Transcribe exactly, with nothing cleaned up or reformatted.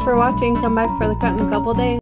for watching. Come back for the cut in a couple days.